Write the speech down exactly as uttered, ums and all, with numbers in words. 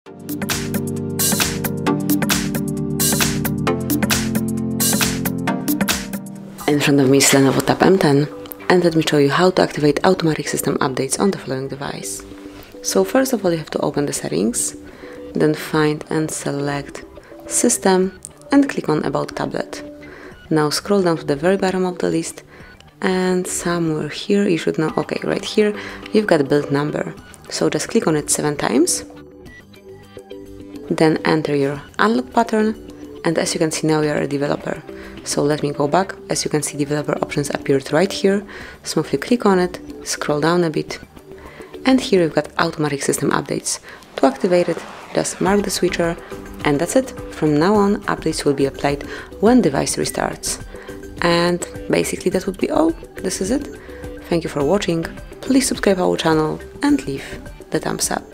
In front of me is Lenovo Tab M ten, and let me show you how to activate automatic system updates on the following device. So first of all, you have to open the settings, then find and select System and click on About Tablet. Now scroll down to the very bottom of the list, and somewhere here you should know, okay, right here you've got build number. So just click on it seven times, then enter your unlock pattern, and as you can see now you are a developer. So let me go back. As you can see, developer options appeared right here. Smoothly click on it, scroll down a bit, and here you've got automatic system updates. To activate it, just mark the switcher, and that's it. From now on, updates will be applied when device restarts. And basically that would be all. This is it. Thank you for watching. Please subscribe our channel and leave the thumbs up.